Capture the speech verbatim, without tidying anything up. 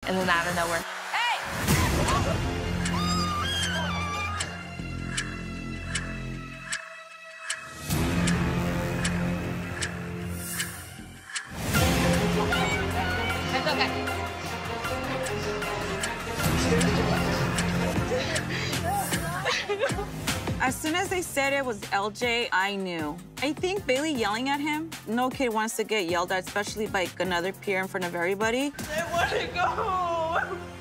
and then out of nowhere, hey! It's okay. As soon as they said it was L J, I knew. I think Bayle yelling at him, no kid wants to get yelled at, especially by another peer in front of everybody. I want to go home.